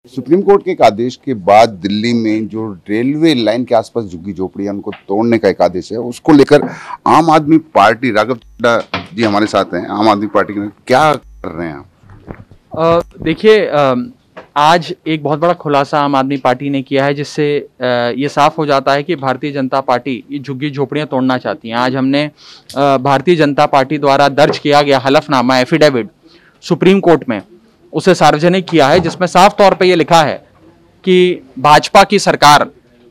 Supreme court के एक आदेश के बाद दिल्ली में जो रेलवे लाइन के आसपास झुग्गी झोपड़ियां उनको तोड़ने का एक आदेश है, उसको लेकर आम आदमी पार्टी, राघव चड्ढा जी हमारे साथ हैं, आम आदमी पार्टी के क्या कर रहे हैं आप? देखिए, आज एक बहुत बड़ा खुलासा आम आदमी पार्टी ने किया है, जिससे ये साफ हो जाता है कि भारतीय जनता पार्टी ये झुग्गी झोपड़ियां तोड़ना चाहती है। आज हमने भारतीय जनता पार्टी द्वारा दर्ज किया गया हलफनामा, एफिडेविट सुप्रीम कोर्ट में उसे सार्वजनिक किया है, जिसमें साफ तौर पे ये लिखा है कि भाजपा की सरकार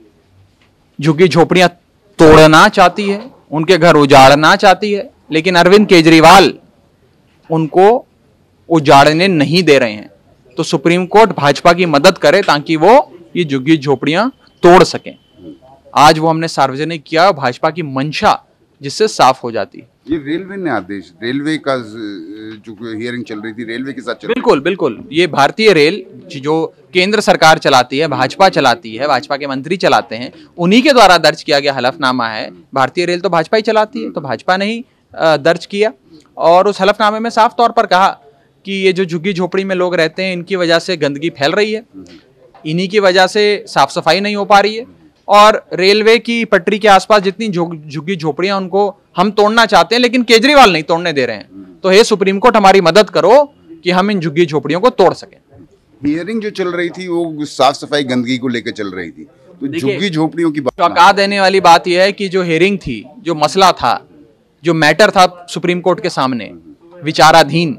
झुग्गी झोपड़ियां तोड़ना चाहती है, उनके घर उजाड़ना चाहती है, लेकिन अरविंद केजरीवाल उनको उजाड़ने नहीं दे रहे हैं। तो सुप्रीम कोर्ट भाजपा की मदद करे ताकि वो ये झुग्गी झोपड़ियां तोड़ सकें। आज वो हमने सार्वजनिक किया, भाजपा की मंशा जिससे साफ हो जाती है। ये रेलवे ने आदेश, रेलवे का जो हियरिंग चल रही थी रेलवे के साथ चल बिल्कुल बिल्कुल, ये भारतीय रेल जो केंद्र सरकार चलाती है, भाजपा चलाती है, भाजपा के मंत्री चलाते हैं, उन्हीं के द्वारा दर्ज किया गया हलफनामा है। भारतीय रेल तो भाजपा ही चलाती है, तो भाजपा ने ही दर्ज किया और उस हलफनामे में साफ तौर पर कहा कि ये जो झुग्गी झोपड़ी में लोग रहते हैं, इनकी वजह से गंदगी फैल रही है, इन्हीं की वजह से साफ सफाई नहीं हो पा रही है, और रेलवे की पटरी के आसपास जितनी झुग्गी झोपड़ियां उनको हम तोड़ना चाहते हैं, लेकिन केजरीवाल नहीं तोड़ने दे रहे हैं। तो हे सुप्रीम कोर्ट, हमारी मदद करो कि हम इन झुग्गी झोपड़ियों को तोड़ सकें। हियरिंग जो चल रही थी वो साफ सफाई गंदगी को लेकर चल रही थी, तो झुग्गी झोपड़ियों की बात चौंका देने वाली बात यह है कि जो हियरिंग थी, जो मसला था, जो मैटर था सुप्रीम कोर्ट के सामने विचाराधीन,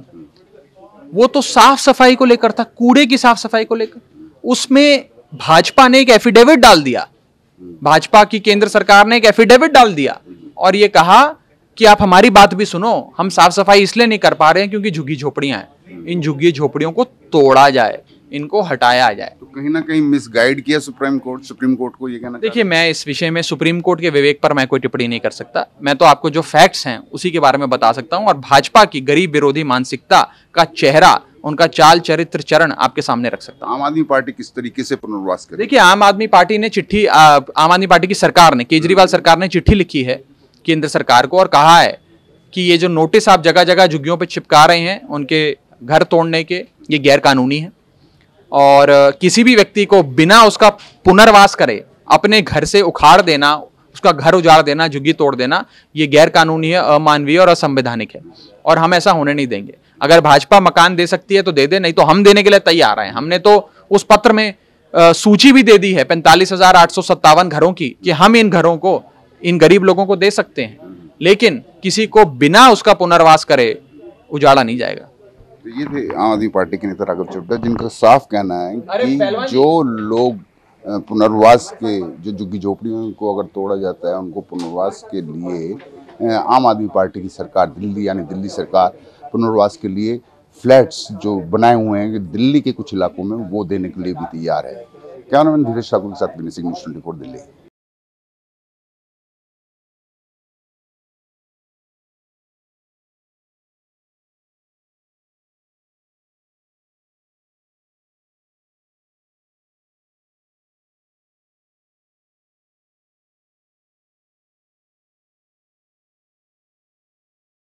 वो तो साफ सफाई को लेकर था, कूड़े की साफ सफाई को लेकर। उसमें भाजपा ने एक एफिडेविट डाल दिया, भाजपा की केंद्र सरकार ने एक एफिडेविट डाल दिया और ये कहा कि आप हमारी बात भी सुनो, हम साफ सफाई इसलिए नहीं कर पा रहे हैं क्योंकि झुग्गी झोपड़ियां हैं, इन झुग्गी झोपड़ियों को तोड़ा जाए, इनको हटाया जाए। तो कहीं ना कहीं मिसगाइड किया सुप्रीम कोर्ट को ये कहना। देखिए, मैं इस विषय में सुप्रीम कोर्ट के विवेक पर मैं कोई टिप्पणी नहीं कर सकता। मैं तो आपको जो फैक्ट्स हैं उसी के बारे में बता सकता हूं और भाजपा की गरीब विरोधी मानसिकता का चेहरा, उनका चाल चरित्र चरण आपके सामने रख सकता हूं। आम आदमी पार्टी किस तरीके से पुनर्वास करे? देखिए, आम आदमी पार्टी ने चिट्ठी, आम आदमी पार्टी की सरकार ने, केजरीवाल सरकार ने चिट्ठी लिखी है केंद्र सरकार को और कहा है कि ये जो नोटिस आप जगह जगह झुग्गियों पे चिपका रहे हैं उनके घर तोड़ने के, ये गैर कानूनी है और किसी भी व्यक्ति को बिना उसका पुनर्वास करे अपने घर से उखाड़ देना, उसका घर उजाड़ देना, झुग्गी तोड़ देना, ये गैर कानूनी है, अमानवीय और असंवैधानिक है और हम ऐसा होने नहीं देंगे। अगर भाजपा मकान दे सकती है तो दे दे, नहीं तो हम देने के लिए तैयार हैं। हमने तो उस पत्र में सूची भी दे दी है 45,857 घरों की कि हम इन घरों को इन गरीब लोगों को दे सकते हैं, लेकिन किसी को बिना उसका पुनर्वास करे उजाड़ा नहीं जाएगा। तो ये थे आम आदमी पार्टी के नेता राघव चड्ढा, जिनका साफ कहना है कि जो लोग पुनर्वास के, जो झुग्गी झोपड़ियों को अगर तोड़ा जाता है, उनको पुनर्वास के लिए आम आदमी पार्टी की सरकार, दिल्ली यानी दिल्ली सरकार पुनर्वास के लिए फ्लैट्स जो बनाए हुए हैं दिल्ली के कुछ इलाकों में, वो देने के लिए भी तैयार है। कैमरामैन धीरेश ठाकुर के साथ विनय सिंह, न्यूज़ 24 दिल्ली।